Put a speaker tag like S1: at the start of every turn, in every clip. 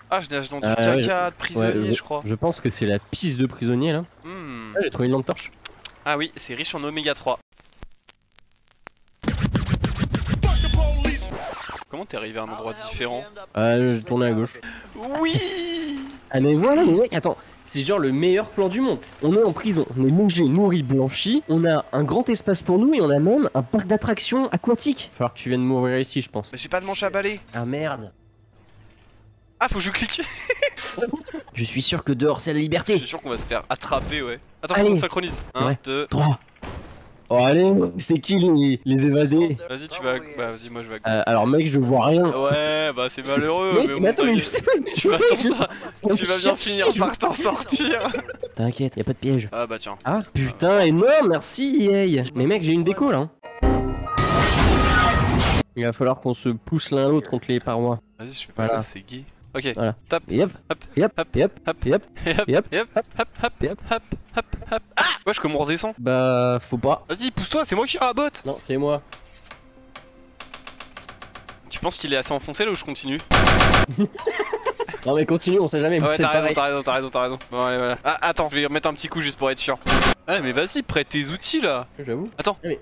S1: Ah, je nage dans du caca de prisonnier, je crois.
S2: Je pense que c'est la piste de prisonnier là. Ah, j'ai trouvé une lampe torche.
S1: Ah oui, c'est riche en oméga 3. Comment t'es arrivé à un endroit différent?
S2: Je tournais à gauche.
S1: Oui.
S2: Ah mais voilà mais mec, attends, c'est genre le meilleur plan du monde. On est en prison, on est logé, nourri, blanchi, on a un grand espace pour nous et on a même un parc d'attractions aquatiques. Falloir que tu viennes mourir ici, je pense.
S1: Mais j'ai pas de manche à balai.
S2: Ah merde.
S1: Ah, faut que je clique.
S2: Je suis sûr que dehors c'est la liberté.
S1: Je suis sûr qu'on va se faire attraper, ouais. Attends, faut
S2: Allez.
S1: qu'on synchronise. 1, 2,
S2: 3. Oh allez, c'est qui les évadés?
S1: Vas-y, tu vas. Bah, vas-y, moi je vais à gauche.
S2: Alors mec, je vois rien.
S1: Ouais, bah c'est malheureux, mais au
S2: mais attends, mais
S1: montage,
S2: je sais pas.
S1: tu vas bien finir par t'en sortir.
S2: T'inquiète, y'a pas de piège.
S1: Ah bah tiens.
S2: Ah putain, énorme, merci EA. Mais mec, j'ai une déco là. Il va falloir qu'on se pousse l'un l'autre contre les parois.
S1: Vas-y, je fais pas ça, c'est gay. Ok,
S2: Voilà.
S1: tape.
S2: Et hop,
S1: Hop,
S2: et hop,
S1: hop,
S2: et hop,
S1: hop,
S2: et hop,
S1: et hop,
S2: et hop,
S1: et hop, hop, hop,
S2: et hop.
S1: hop, hop, hop. Ah, wesh, comment on redescend?
S2: Bah, faut pas.
S1: Vas-y, pousse-toi, c'est moi qui rabote.
S2: Non, c'est moi.
S1: Tu penses qu'il est assez enfoncé là ou je continue?
S2: Non mais continue, on sait jamais.
S1: Ouais,
S2: c'est
S1: t'as
S2: pareil.
S1: raison, t'as raison. Bon, allez, voilà. Ah, attends, je vais remettre un petit coup juste pour être sûr. Ouais, mais vas-y, prête tes outils là.
S2: J'avoue.
S1: Attends.
S2: Ah, mais...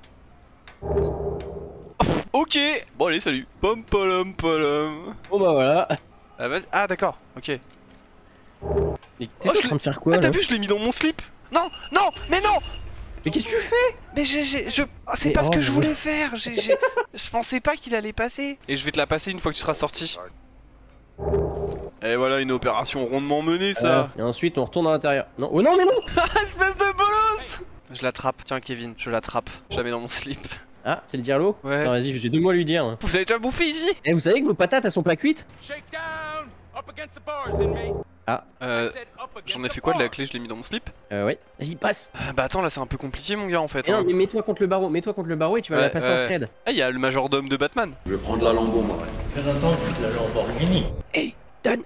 S1: Ok. Bon, allez, salut. Pom polom polom.
S2: Bon bah voilà.
S1: Ah, vas-y. Ah, d'accord, ok.
S2: Et t'es en train de faire quoi
S1: Ah, t'as
S2: là?
S1: vu, je l'ai mis dans mon slip. Non, non, mais non.
S2: Mais qu'est-ce que tu fais?
S1: Mais c'est pas ce que je voulais faire. Je pensais pas qu'il allait passer. Et je vais te la passer une fois que tu seras sorti. Et voilà une opération rondement menée, ça.
S2: Et ensuite on retourne à l'intérieur. Non, oh non mais non.
S1: Espèce de bolos. Je l'attrape. Tiens, Kevin, je l'attrape. Je la mets dans mon slip.
S2: Ah, c'est le diarlo?
S1: Ouais.
S2: Attends, vas-y, j'ai 2 mots à lui dire. Hein.
S1: Vous avez déjà bouffé ici?
S2: Eh, vous savez que vos patates elles sont pas cuites? Ah,
S1: j'en ai fait quoi de la clé? Je l'ai mis dans mon slip?
S2: ouais. Vas-y, passe.
S1: Bah attends, là c'est un peu compliqué, mon gars, en fait.
S2: Et non, mais mets-toi contre le barreau, et tu vas la passer en scred.
S1: Ah, y'a le majordome de Batman.
S3: Je vais prendre la Lambo, moi.
S4: J'attends que la Lamborghini.
S2: Eh, donne.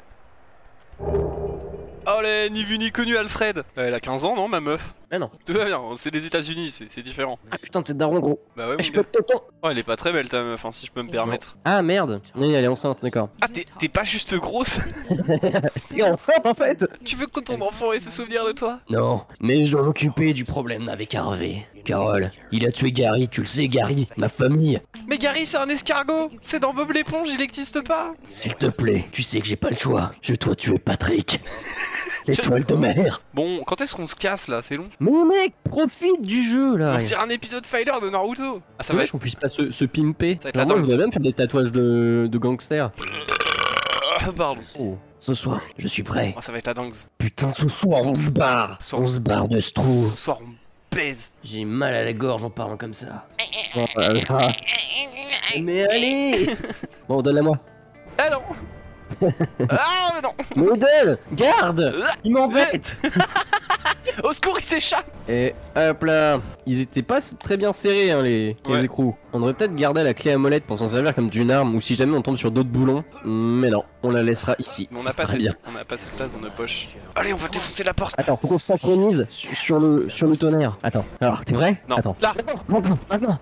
S1: Oh, les ni vu ni connu, Alfred. Elle a 15 ans, non, ma meuf?
S2: Ah non.
S1: Tout va bien, c'est les États-Unis, c'est différent.
S2: Ah putain, t'es daron gros.
S1: Bah ouais,
S2: Eh,
S1: mon
S2: je
S1: gars.
S2: peux tonton.
S1: Oh, elle est pas très belle, ta meuf, hein, si je peux me permettre.
S2: Ah merde. Oui, elle est enceinte, d'accord.
S1: Ah, t'es pas juste grosse?
S2: T'es enceinte en fait.
S1: Tu veux que ton enfant ait ce souvenir de toi?
S2: Non, mais je dois m'occuper du problème avec Harvey. Carole, il a tué Gary, tu le sais Gary, ma famille.
S1: Mais Gary, c'est un escargot. C'est dans Bob l'éponge, il existe pas.
S2: S'il te plaît, tu sais que j'ai pas le choix. Je dois tuer Patrick. L'étoile de mer.
S1: Bon, quand est-ce qu'on se casse, là? C'est long.
S2: Mais mec, profite du jeu là.
S1: On tire un épisode filer de Naruto. Ah, ça
S2: C'est
S1: va
S2: vrai
S1: être...
S2: qu'on puisse pas se pimper.
S1: Ça va être
S2: Genre,
S1: la
S2: moi je
S1: danse.
S2: voudrais même faire des tatouages de gangsters.
S1: Pardon.
S2: Oh, ce soir, je suis prêt.
S1: Oh, ça va être la dingue.
S2: Putain, ce soir on se barre.
S1: Ce soir,
S2: On se barre de ce trou.
S1: Ce soir, on baise.
S2: J'ai mal à la gorge en parlant comme ça. Oh là là. Mais allez. Bon, donne-la moi.
S1: Ah non. Ah mais non.
S2: Modèle, garde. Il m'embête.
S1: Au secours, il s'échappe.
S2: Et hop là. Ils étaient pas très bien serrés hein, les écrous. On devrait peut-être garder la clé à molette pour s'en servir comme d'une arme ou si jamais on tombe sur d'autres boulons. Mais non, on la laissera ici.
S1: Mais on a pas
S2: Très
S1: assez,
S2: bien.
S1: on a pas assez de place dans nos poches. Allez, on va défoncer la porte.
S2: Attends, faut qu'on se synchronise sur le tonnerre. Attends, alors t'es prêt?
S1: Non.
S2: Attends.
S1: Là.
S2: Maintenant.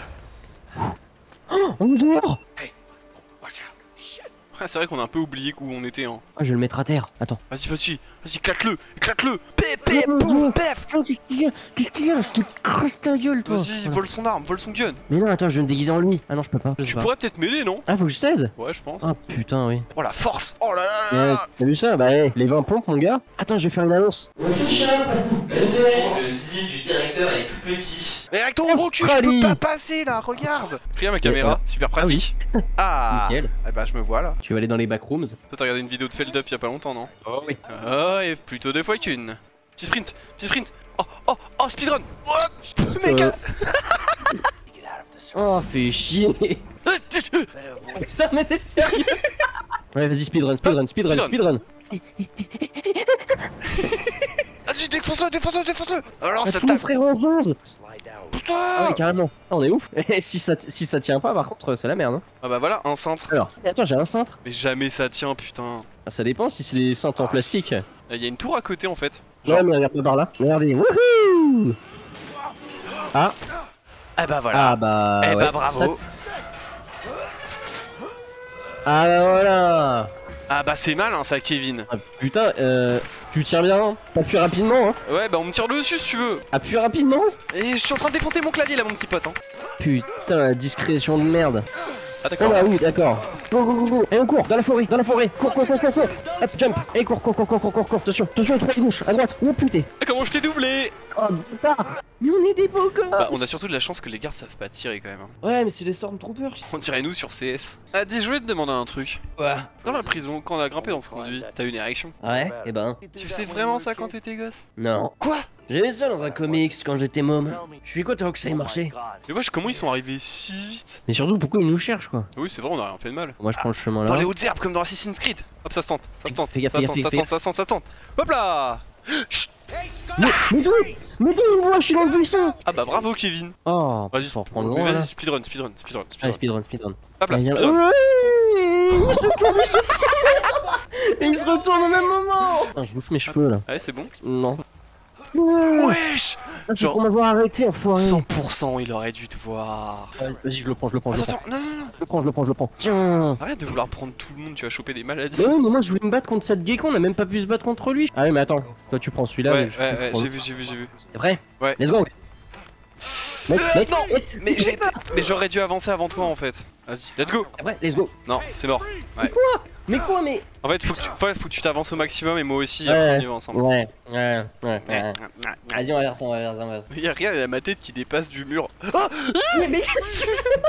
S2: Oh, on est dehors.
S1: Ah, c'est vrai qu'on a un peu oublié où on était, hein.
S2: Ah, je vais le mettre à terre. Attends.
S1: Vas-y, éclate-le. Pépé, boum, pef.
S2: Qu'est-ce qu'il y a? Je te crasse ta gueule, toi.
S1: Vas-y, vole son arme, vole son gun.
S2: Mais non, attends, je vais me déguiser en lui. Ah non, je peux pas.
S1: Tu pourrais peut-être m'aider, non?
S2: Ah, faut que je t'aide?
S1: Ouais, je pense.
S2: Ah putain, oui.
S1: Oh la force. Oh là là là
S2: Ouais,
S1: là.
S2: t'as vu ça? Bah, les 20 pompes, mon gars. Attends, je vais faire une annonce.
S4: Le zizi du directeur est tout petit.
S1: Mais avec ton gros cul, je peux pas passer là, regarde. Regarde ma caméra, super pratique. Ah,
S2: Nickel.
S1: Eh bah je me vois là.
S2: Tu vas aller dans les backrooms.
S1: Toi t'as regardé une vidéo de Feld Up il y a pas longtemps, non?
S2: Oh oui.
S1: Oh, et plutôt 2 fois qu'une. Petit sprint. Oh, speedrun. Oh, méga.
S2: Oh, fais chier. Putain, mais t'es sérieux? Ouais, vas-y, speedrun.
S1: Vas-y, défonce-le. Alors
S2: Ah,
S1: ça
S2: tout mon
S1: tape.
S2: frère en 11.
S1: Pousse-toi.
S2: Ah ouais, carrément. Ah, on est ouf. Et si ça tient pas, par contre, c'est la merde. Hein.
S1: Ah bah voilà, un cintre.
S2: Alors, attends, j'ai un cintre.
S1: Mais jamais ça tient, putain.
S2: Ah, ça dépend si c'est des cintres en plastique.
S1: Il y a une tour à côté en fait. Genre...
S2: Ouais, mais regarde pas par là. Regardez. Wouhou. Ah.
S1: Ah bah voilà.
S2: Ah bah.
S1: Eh
S2: ouais,
S1: bah bravo.
S2: Ah bah voilà.
S1: Ah bah c'est mal hein, ça, Kevin.
S2: Ah, putain, tu tires bien, hein. T'appuies rapidement, hein.
S1: Ouais, bah on me tire dessus si tu veux.
S2: Appuie rapidement.
S1: Et je suis en train de défoncer mon clavier là, mon petit pote. Hein.
S2: Putain, la discrétion de merde.
S1: Ah
S2: Oh
S1: d'accord.
S2: bah oui, d'accord. Go, go, go, go. Et on court, dans la forêt, dans la forêt. Cours, cours, cours, cours, cours. Hop, jump. Et cours, cours, cours, cours, cours, cours, cours. Attention, attention, à gauche, à droite. Oh putain.
S1: Ah, comment je t'ai doublé?
S2: Oh putain. Mais on est des beaux gars.
S1: Bah on a surtout de la chance que les gardes savent pas tirer quand même. Hein.
S2: Ouais, mais c'est des Stormtroopers.
S1: On dirait nous sur CS. Ah dis, je voulais te demander un truc.
S2: Ouais.
S1: Dans la prison, quand on a grimpé dans ce conduit, t'as eu une érection?
S2: Ouais, et ben.
S1: Tu faisais vraiment ça quand t'étais gosse?
S2: Non.
S1: Quoi?
S2: J'ai vu ça dans un comics quand j'étais môme. Je suis content que ça ait marché.
S1: Mais wesh, comment ils sont arrivés si vite?
S2: Mais surtout, pourquoi ils nous cherchent quoi?
S1: Oui, c'est vrai, on a rien fait de mal.
S2: Moi je prends le chemin
S1: Dans
S2: là.
S1: les hautes herbes comme dans Assassin's Creed. Hop, ça se tente, ça se tente,
S2: Fais gaffe,
S1: ça se
S2: fais
S1: tente,
S2: gaffe,
S1: ça se
S2: fais
S1: tente, ça se tente, ça se tente. Hop là! Chut.
S2: Mais d'où? Mais d'où il me voit? Je suis dans le buisson.
S1: Ah bah bravo Kevin.
S2: Oh,
S1: Vas-y,
S2: pour prendre le
S1: mais
S2: loin là.
S1: vas-y, speedrun, speedrun, speedrun,
S2: Allez,
S1: speedrun.
S2: speedrun.
S1: Hop là,
S2: Allez, viens là.
S1: speedrun.
S2: Ouais. Et il se retourne au même moment. Ah, je bouffe mes cheveux là.
S1: Ouais, c'est bon.
S2: Non.
S1: Wesh!
S2: Ah, c'est
S1: Genre-
S2: pour m'avoir arrêté, enfoiré.
S1: 100% il aurait dû te voir.
S2: Vas-y, je le prends.
S1: Attends, attends, non, non, non.
S2: Je le prends. Tiens.
S1: Arrête de vouloir prendre tout le monde, tu vas choper des maladies.
S2: Ouais, mais moi je voulais me battre contre cette gecko, on a même pas pu se battre contre lui. Ah oui, mais attends, toi tu prends celui-là.
S1: Ouais,
S2: mais je
S1: ouais,
S2: prends
S1: j'ai
S2: l'autre.
S1: vu.
S2: C'est vrai?
S1: Ouais.
S2: Let's go. Mec,
S1: Non!
S2: mec.
S1: Mais j'ai été- mais j'aurais dû avancer avant toi en fait. Vas-y, let's go!
S2: Ouais, let's go.
S1: Non, c'est mort.
S2: Mais quoi, mais.
S1: En fait, faut que tu t'avances au maximum et moi aussi, après on y va ensemble.
S2: Ouais. Vas-y, on va faire ça.
S1: Y'a rien, y'a ma tête qui dépasse du mur.
S2: Mais qu'est-ce que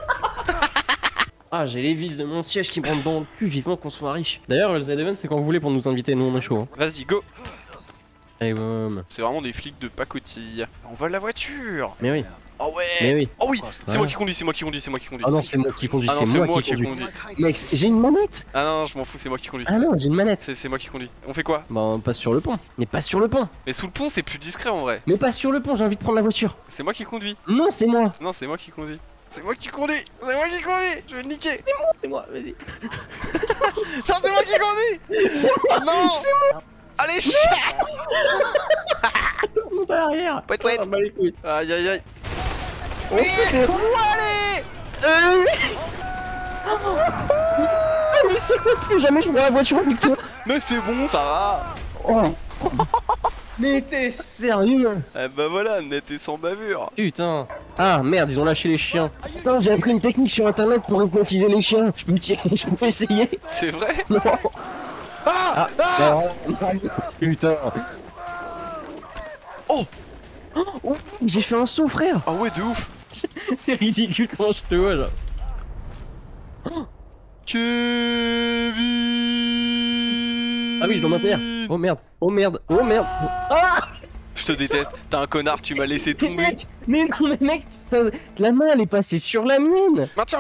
S2: Ah, j'ai les vis de mon siège qui me rentrent dans le cul, vivement qu'on soit riche. D'ailleurs, le Z-Event, c'est quand vous voulez pour nous inviter, nous on est chaud. Hein.
S1: Vas-y, go!
S2: Allez, boum.
S1: C'est vraiment des flics de pacotille. On vole la voiture!
S2: Mais oui,
S1: Oh ouais!
S2: mais oui.
S1: Oh oui! C'est
S2: Voilà.
S1: moi qui conduis, c'est moi qui conduis.
S2: Ah non, c'est moi qui conduis,
S1: Ah non,
S2: c'est moi qui conduis.
S1: conduis.
S2: Mec, j'ai une manette.
S1: Ah non, je m'en fous, c'est moi qui conduis.
S2: Ah non, j'ai une manette.
S1: C'est moi qui conduis. On fait quoi?
S2: Bah, on passe sur le pont. Mais pas sur le pont.
S1: Mais sous le pont, c'est plus discret en vrai.
S2: Mais pas sur le pont, j'ai envie de prendre la voiture.
S1: C'est moi qui conduis.
S2: Non, c'est moi.
S1: Non, c'est moi qui conduis. C'est moi qui conduis! C'est moi qui conduis! Je vais le niquer!
S2: C'est moi, vas-y.
S1: Non, c'est moi qui conduis!
S2: C'est moi.
S1: Non! Allez, chat!
S2: Attends, monte à l'arrière.
S1: Pouet, pouet.
S2: Ah, bah, les couilles.
S1: Aïe aïe aïe!
S2: Oh, putain.
S1: Allez!
S2: Putain, mais c'est quoi? Plus jamais je prends la voiture avec toi.
S1: Mais c'est bon, ça va!
S2: Oh. Mais t'es sérieux?
S1: Eh bah voilà, net et sans bavure!
S2: Putain. Ah merde, ils ont lâché les chiens. Non, j'ai appris une technique sur internet pour hypnotiser les chiens. Je peux essayer.
S1: C'est vrai?
S2: Non.
S1: Ah!
S2: Non. Putain.
S1: Oh!
S2: Oh, j'ai fait un saut, frère.
S1: Ah ouais, de ouf!
S2: C'est ridicule quand je te vois là.
S1: Kevin!
S2: Ah oui, je dois maintenir. Oh merde. Oh merde. Oh merde. Ah!
S1: Je te déteste, t'es un connard, tu m'as laissé
S2: Mais
S1: tomber!
S2: mec, mais non, mais mec, la main elle est passée sur la mienne.
S1: Maintiens!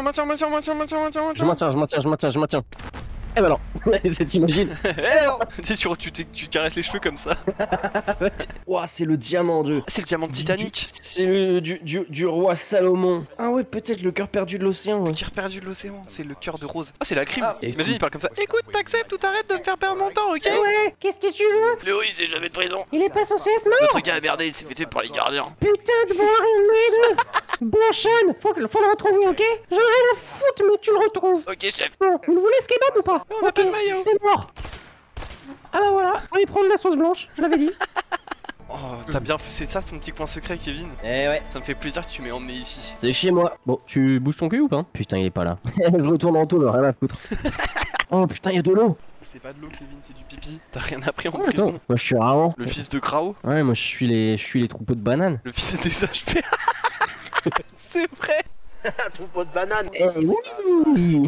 S2: Je maintiens. Eh ben non, t'imagines.
S1: Eh non! Tu sais, tu caresses les cheveux comme ça.
S2: Ouah, c'est le diamant de.
S1: C'est le diamant de Titanic!
S2: C'est le du roi Salomon. Ah ouais, peut-être le cœur perdu de l'océan. Ouais.
S1: Qui a perdu de l'océan, c'est le cœur de rose. Ah, c'est la crime!
S2: Ah,
S1: T'imagines, il parle comme ça. Écoute, t'acceptes ou t'arrêtes de me faire perdre mon temps, ok?
S3: Ouais, qu'est-ce que tu veux?
S1: Léo, il sait jamais de prison!
S3: Il est pas censé être mort?
S1: Notre gars a merdé, il s'est fait tuer par les gardiens.
S3: Putain de voir une Blanchane, faut le retrouver, ok? J'en ai rien à foutre, mais tu le retrouves.
S1: Ok, chef.
S3: Bon, vous voulez ce kebab ou pas?
S1: On a
S3: Ok,
S1: pas de maillot.
S3: c'est mort. Ah bah voilà, on va y prendre la sauce blanche, je l'avais dit.
S1: Oh, t'as bien fait, c'est ça son petit coin secret, Kevin.
S2: Eh ouais.
S1: Ça me fait plaisir que tu m'aies emmené ici.
S2: C'est chez moi. Bon, tu bouges ton cul ou pas? Putain, il est pas là. Je retourne en taule, rien à foutre. Oh putain, il y a de l'eau.
S1: C'est pas de l'eau, Kevin, c'est du pipi. T'as rien appris en
S2: Oh,
S1: prison.
S2: attends, moi je suis rarement.
S1: Le fils de Krao,
S2: Ouais, moi je suis les troupeaux de bananes.
S1: le fils des HP. C'est vrai.
S2: Eh oui.
S1: Oui.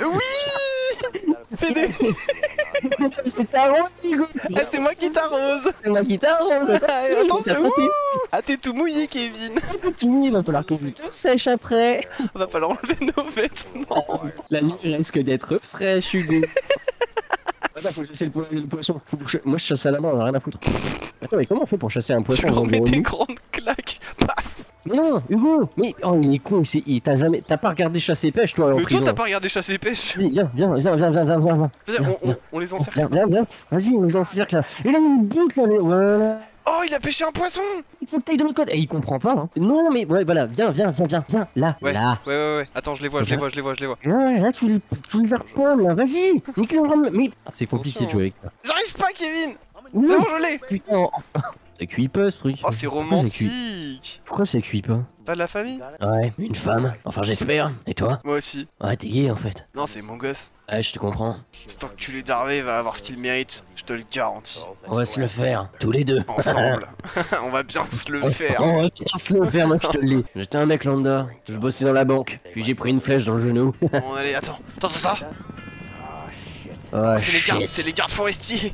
S1: Fais des...
S2: C'est t'arrose, Hugo.
S1: Ah, c'est moi qui t'arrose.
S2: C'est moi qui t'arrose.
S1: Attention. Ouh. Ah, t'es tout mouillé, Kevin.
S2: Il va falloir que je te sèche après.
S1: On va falloir enlever nos vêtements.
S2: La nuit risque d'être fraîche, Hugo. Attends, faut chasser le poisson. Moi je chasse à la main, on a rien à foutre. Attends, mais comment on fait pour chasser un
S1: Tu
S2: poisson
S1: leur
S2: dans
S1: mets
S2: le
S1: des
S2: nous
S1: grandes claques. Paf.
S2: Mais non, Hugo. Mais oh, il est con. T'as pas regardé chasser pêche toi en
S1: Mais toi,
S2: prison.
S1: t'as pas regardé chasser les pêches.
S2: Vas-y, viens.
S1: Vas-y, on les encercle.
S2: Viens. Vas-y, on les encercle là. Et là, une boucle là. Voilà.
S1: Oh, il a pêché un poisson.
S2: Il faut que t'ailles de l'autre côté. Et il comprend pas, hein. Non, mais ouais, voilà, viens. Là,
S1: Ouais,
S2: là.
S1: ouais. Attends, je les vois.
S2: Ouais, là, tu les harponnes, là, vas-y. Nique-le, mais... Ah, c'est compliqué de jouer avec ça.
S1: J'arrive pas, Kevin.
S2: Oui.
S1: C'est bon, je l'ai.
S2: Putain. Ça cuit pas, ce truc.
S1: Oh, c'est romantique.
S2: Pourquoi ça cuit pas?
S1: T'as de la famille?
S2: Ouais, une femme. Enfin, j'espère. Et toi?
S1: Moi aussi.
S2: Ouais, t'es gay, en fait.
S1: Non, c'est mon gosse.
S2: Ouais, je te comprends.
S1: C'est enculé d'Harvey va avoir ce qu'il mérite, je te le garantis.
S2: On va se le faire, tous les deux.
S1: Ensemble. On va bien se le faire.
S2: On va bien se le faire, moi je te le dis. J'étais un mec lambda, je bossais dans la banque, puis j'ai pris une flèche dans le genou.
S1: Bon, allez, attends, ça.
S2: Oh,
S1: C'est les gardes forestiers.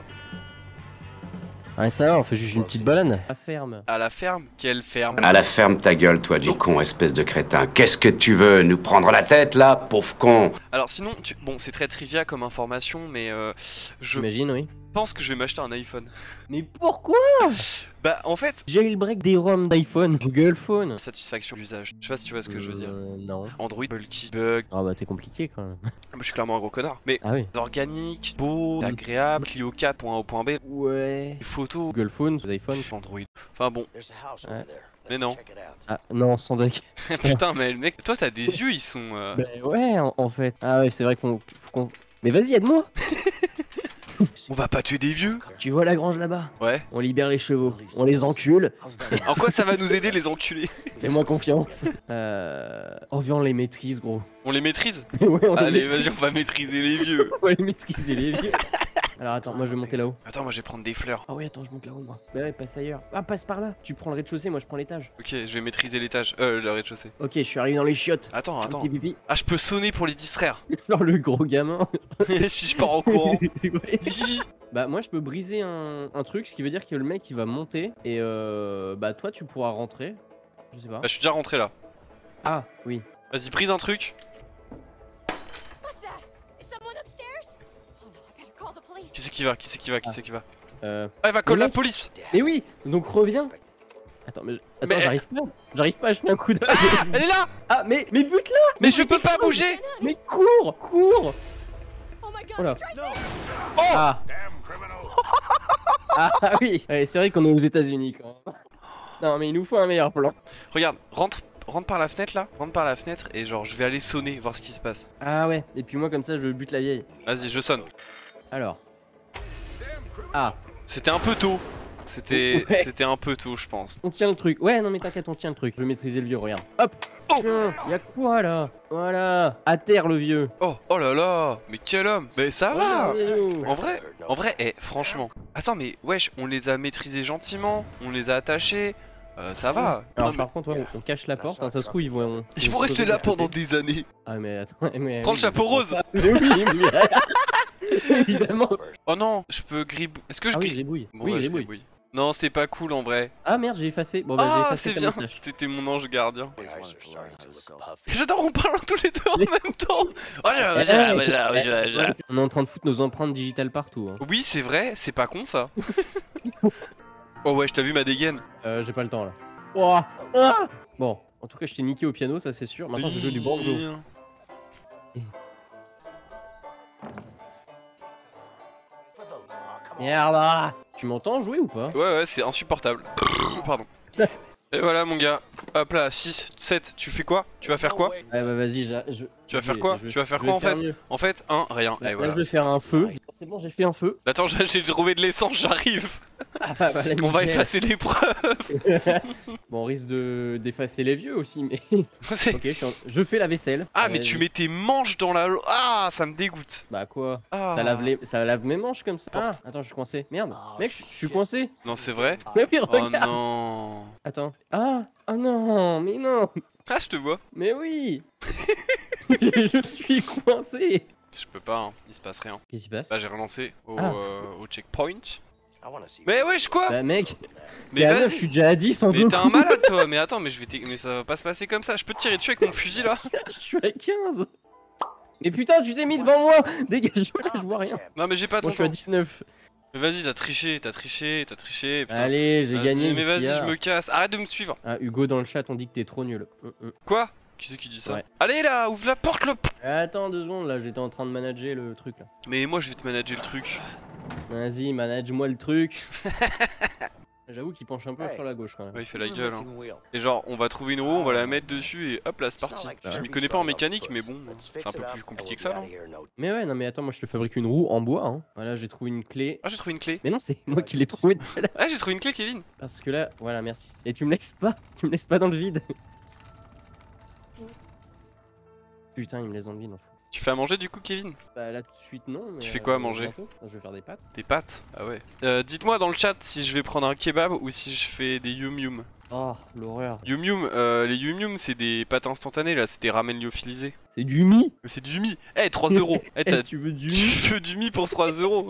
S2: Ouais, ça va, on fait juste une petite balade. La ferme.
S1: À la ferme? Quelle ferme?
S5: À la ferme ta gueule, toi, du con, espèce de crétin. Qu'est-ce que tu veux? Nous prendre la tête, là, pauvre con?
S1: Alors sinon, bon, c'est très trivia comme information, mais je
S2: J'imagine, oui.
S1: pense que je vais m'acheter un iPhone.
S2: Mais pourquoi?
S1: Bah, en fait,
S2: Jailbreak des ROM d'iPhone, Google Phone.
S1: satisfaction d'usage. Je sais pas si tu vois ce que je veux dire.
S2: Non.
S1: Android, bulky, bug.
S2: Ah bah t'es compliqué quand même.
S1: Moi, je suis clairement un gros connard. Mais
S2: Ah oui.
S1: organique, beau, agréable, Clio 4, point A au point B.
S2: Ouais.
S1: Les photos,
S2: Google Phone, iPhone.
S1: Android. Enfin bon.
S2: Ouais.
S1: Mais non.
S2: Ah non, sans deck.
S1: Putain, mais le mec, toi t'as des yeux, ils sont.
S2: Bah ouais, en fait. Ah ouais, c'est vrai qu'on... Mais vas-y, aide-moi.
S1: On va pas tuer des vieux.
S2: Tu vois la grange là-bas?
S1: Ouais.
S2: On libère les chevaux, on les encule.
S1: En quoi ça va nous aider les enculés?
S2: Fais-moi confiance. Oh, viens, on les maîtrise, gros.
S1: On les maîtrise?
S2: Ouais, on
S1: Allez,
S2: les maîtrise.
S1: vas-y, on va maîtriser les vieux.
S2: On va les maîtriser, les vieux. Alors attends, moi je vais monter là-haut.
S1: Attends, moi je vais prendre des fleurs.
S2: Ah oui, attends, je monte là-haut, moi. Bah ouais, passe ailleurs. Ah, passe par là. Tu prends le rez-de-chaussée, moi je prends l'étage.
S1: Ok, je vais maîtriser l'étage. Le rez-de-chaussée.
S2: Ok, je suis arrivé dans les chiottes.
S1: Attends,
S2: Je fais un
S1: attends.
S2: petit pipi.
S1: Ah, je peux sonner pour les distraire.
S2: Genre le gros gamin.
S1: Si je pars en courant.
S2: Ouais. Bah moi je peux briser un truc, ce qui veut dire que le mec il va monter et bah toi tu pourras rentrer. Je sais pas.
S1: Bah, je suis déjà rentré là.
S2: Ah oui.
S1: Vas-y, brise un truc.
S6: What's that? Is someone upstairs? Oh no, I better call the police.
S1: Qui c'est qui va? Qui c'est qui va? Qui c'est qui va?
S2: Euh...
S1: Ah, il va coller
S2: Le
S1: la
S2: mec-
S1: police.
S2: Et oui, donc reviens. Attends, mais
S1: Mais-
S2: j'arrive pas à jeter un coup d'œil.
S1: Elle est là.
S2: Ah mais bute-la.
S1: Mais je peux pas bouger.
S2: Mais cours.
S6: Oh my god,
S2: Oh là.
S6: it's right there.
S2: Ah. Ah oui. Ouais, c'est vrai qu'on est aux États-Unis quand même. Non mais il nous faut un meilleur plan.
S1: Regarde, rentre par la fenêtre là. Rentre par la fenêtre et genre je vais aller sonner, voir ce qui se passe.
S2: Ah ouais. Et puis moi comme ça je bute la vieille.
S1: Vas-y, je sonne.
S2: Alors. Ah.
S1: C'était un peu tôt. C'était un peu tôt, je pense.
S2: On tient le truc. Ouais, non mais t'inquiète, on tient le truc. Je vais maîtriser le vieux, regarde. Hop.
S1: Oh.
S2: Tiens, y'a quoi là? Voilà. À terre le vieux.
S1: Oh là là. Mais quel homme. Mais ça va.
S2: Regardez-nous.
S1: En vrai, franchement. Attends, mais wesh, on les a maîtrisés gentiment. On les a attachés. Ça va.
S2: Alors
S1: Non, mais
S2: par contre, ouais, on cache la porte, hein, ça se trouve ils vont...
S1: il faut rester là pendant des années.
S2: Ah mais attends, mais...
S1: Prends le chapeau rose.
S2: Mais oui, mais... Évidemment.
S1: Oh non, je peux gribou... Est-ce que je
S2: Ah oui,
S1: gribouille?
S2: gribouille. Oui,
S1: ouais, je
S2: gribouille.
S1: gribouille. Non, c'était pas cool en vrai.
S2: Ah merde, j'ai effacé. Bon bah j'ai
S1: Ah,
S2: effacé
S1: c'est
S2: ta
S1: bien.
S2: moustache.
S1: T'étais mon ange gardien. J'adore, on parle tous les deux en même temps.
S2: On est en train de foutre nos empreintes digitales partout. Hein.
S1: Oui, c'est vrai, c'est pas con ça. Oh ouais, je t'ai vu ma dégaine.
S2: J'ai pas le temps là. Ouah. Ah bon, en tout cas je t'ai niqué au piano, ça c'est sûr. Maintenant je joue du banjo. Merde. Tu m'entends jouer ou pas?
S1: Ouais, c'est insupportable. Pardon. Et voilà mon gars. Hop là, 6, 7, tu fais quoi? Tu vas faire quoi?
S2: Ouais bah vas-y,
S1: Tu vas faire quoi? Tu vas faire
S2: je
S1: quoi
S2: vais
S1: en fait?
S2: mieux.
S1: En fait, rien. Et
S2: Là
S1: voilà.
S2: je vais faire un feu. C'est bon, j'ai fait un feu.
S1: Attends, j'ai trouvé de l'essence, j'arrive.
S2: Ah bah là,
S1: On va
S2: nickel.
S1: effacer l'épreuve.
S2: Bon, on risque d'effacer les vieux aussi, mais...
S1: C'est-
S2: Ok, je fais la vaisselle.
S1: Ah, mais tu mets tes manches dans la... Ah, ça me dégoûte.
S2: Bah quoi?
S1: Ah.
S2: Ça lave mes manches comme ça. Ah, attends, je suis coincé. Merde. Mec, je suis coincé.
S1: Non, c'est vrai?
S2: Mais oui,
S1: Oh
S2: regarde.
S1: non.
S2: Attends. Ah, non, mais non.
S1: Ah, je te vois.
S2: Mais oui. Je suis coincé.
S1: Je peux pas, hein. Il se passe rien.
S2: Qu'est-ce qui se passe?
S1: Bah, j'ai relancé
S2: Ah.
S1: au checkpoint. Mais wesh, quoi?
S2: Bah mec,
S1: Mais
S2: t'es à 9, je suis
S1: vas-y.
S2: déjà à 10 en
S1: Mais
S2: deux
S1: t'es un
S2: coups.
S1: malade, toi. Mais attends, mais mais ça va pas se passer comme ça. Je peux te tirer dessus avec mon fusil là?
S2: Je suis à 15. Mais putain, tu t'es mis devant moi. Dégage-moi là, je vois rien.
S1: Non, mais j'ai pas
S2: Moi
S1: ton
S2: je suis à
S1: temps.
S2: 19.
S1: Mais vas-y, t'as triché. Putain.
S2: Allez, j'ai
S1: Vas-y,
S2: gagné.
S1: mais vas-y, je me casse. Arrête de me suivre.
S2: Ah, Hugo dans le chat, on dit que t'es trop nul.
S1: Quoi? Qui c'est qui dit ça?
S2: Ouais.
S1: Allez là, ouvre la porte,
S2: Attends 2 secondes, là, j'étais en train de manager le truc là.
S1: Mais moi, je vais te manager le truc.
S2: Vas-y, manage-moi le truc. J'avoue qu'il penche un peu sur la gauche quand même.
S1: Ouais, il fait la gueule. Hein. Et genre, on va trouver une roue, on va la mettre dessus et hop là, c'est parti. Je m'y connais pas en mécanique, mais bon, c'est un peu plus compliqué que ça, non?
S2: Mais ouais, non mais attends, moi je te fabrique une roue en bois. Hein. Voilà, j'ai trouvé une clé.
S1: Ah, j'ai trouvé une clé.
S2: Mais non, c'est moi qui l'ai trouvé.
S1: Ah, j'ai trouvé une clé, Kevin.
S2: Parce que là, voilà, merci. Et tu me laisses pas, tu me laisses pas dans le vide. Putain, il me laisse dans le vide. Enfin.
S1: Tu fais à manger du coup, Kevin?
S2: Bah là tout de suite non. Mais
S1: Tu fais quoi à manger?
S2: bientôt. Je vais faire des pâtes.
S1: Des pâtes? Ah ouais. Dites-moi dans le chat si je vais prendre un kebab ou si je fais des yum yum.
S2: Oh, l'horreur.
S1: Yum yum, les yum yum c'est des pâtes instantanées là, c'est des ramen lyophilisés.
S2: C'est du mi.
S1: Mais c'est du mi. Eh, 3 euros. Eh,
S2: Tu veux du mi?
S1: tu veux du mi pour 3 euros.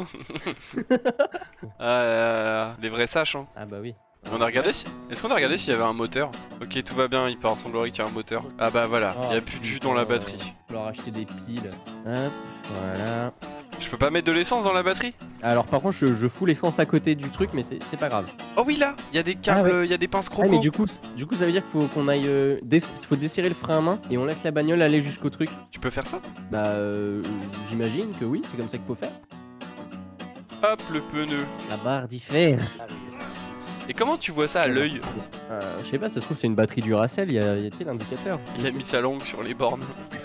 S1: Ah, les vrais saches hein.
S2: Ah bah oui.
S1: On a regardé si... Est-ce qu'on a regardé s'il y avait un moteur? Ok, tout va bien, il semblerait qu'il y a un moteur. Ah bah voilà, il y a plus de jus dans la batterie.
S2: Il va falloir acheter des piles. Hop, voilà.
S1: Je peux pas mettre de l'essence dans la batterie?
S2: Alors par contre je fous l'essence à côté du truc mais c'est pas grave.
S1: Oh oui là, il y a des câbles,
S2: Ah ouais.
S1: il y a des pinces
S2: Ah
S1: croco.
S2: mais du coup ça veut dire qu'il faut qu'on aille faut desserrer le frein à main et on laisse la bagnole aller jusqu'au truc.
S1: Tu peux faire ça?
S2: Bah j'imagine que oui, c'est comme ça qu'il faut faire.
S1: Hop le pneu.
S2: La barre d'hiver.
S1: Et comment tu vois ça à l'œil?
S2: Je sais pas, ça se trouve c'est une batterie Duracell, y a-t-il l'indicateur?
S1: Il a mis sa langue sur les bornes.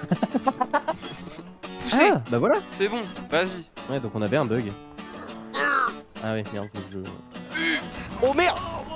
S1: Poussez!
S2: Ah bah voilà.
S1: C'est bon, vas-y.
S2: Ouais donc on avait un bug. Ah ouais merde faut que je...
S1: Oh merde!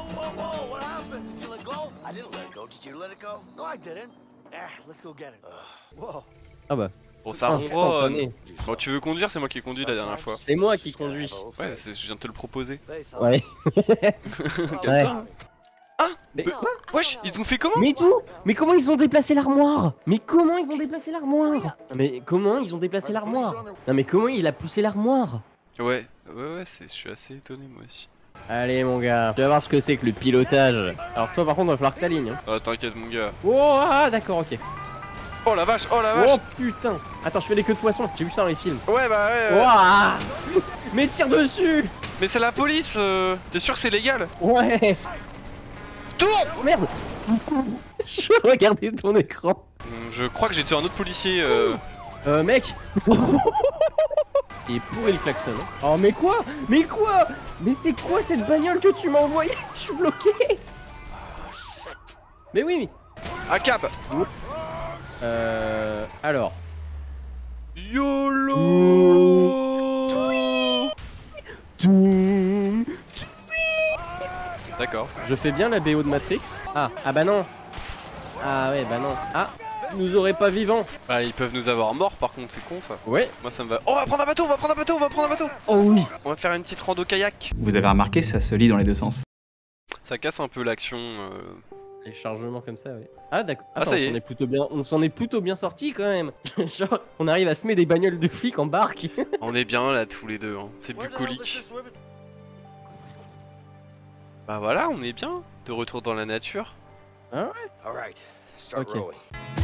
S2: Ah bah.
S1: Bon ça renvoie.
S2: Instantané.
S1: Bon tu veux conduire, c'est moi qui ai conduit la dernière fois.
S2: C'est moi qui conduis.
S1: Ouais, je viens de te le proposer.
S2: Ouais.
S1: Calme-toi.
S2: Mais quoi?
S1: Wesh, ils ont fait comment?
S2: Mais tout? Mais comment ils ont déplacé l'armoire? Mais comment ils ont déplacé l'armoire? Mais comment ils ont déplacé l'armoire? Non mais comment il a poussé l'armoire?
S1: Ouais, je suis assez étonné moi aussi.
S2: Allez mon gars, tu vas voir ce que c'est que le pilotage. Alors toi par contre va falloir que t'alignes hein.
S1: Ah t'inquiète mon gars.
S2: Oh ah, d'accord ok.
S1: Oh la vache, oh la vache.
S2: Oh putain. Attends je fais des queues de poisson, j'ai vu ça dans les films.
S1: Ouais bah ouais.
S2: Ouah. Mais tire dessus.
S1: Mais c'est la police, t'es sûr que c'est légal?
S2: Ouais.
S1: Tourne!
S2: Oh merde. Je regardais ton écran.
S1: Je crois que j'étais un autre policier.
S2: Mec. Il est pourri le klaxon. Hein. Oh mais quoi? Mais quoi? Mais c'est quoi cette bagnole que tu m'as envoyée? Je suis bloqué. Mais oui.
S1: À cab!
S2: Alors.
S1: YOLO! D'accord.
S2: Je fais bien la BO de Matrix. Ah bah non. Ah ouais bah non. Ah, nous aurait pas vivants.
S1: Bah ils peuvent nous avoir morts par contre, c'est con ça.
S2: Ouais.
S1: Moi ça me va. Oh, on va prendre un bateau, on va prendre un bateau, on va prendre un bateau.
S2: Oh oui.
S1: On va faire une petite rando kayak.
S7: Vous avez remarqué, ça se lit dans les deux sens.
S1: Ça casse un peu l'action.
S2: Les chargements comme ça, ouais. Ah d'accord.
S1: Ah, ça y est.
S2: On s'en est plutôt bien sorti quand même. Genre, on arrive à semer des bagnoles de flics en barque.
S1: On est bien là tous les deux, hein. C'est bucolique. Bah voilà, on est bien. De retour dans la nature.
S2: Ah ouais.
S8: All right, start
S2: Ok.
S8: rowing.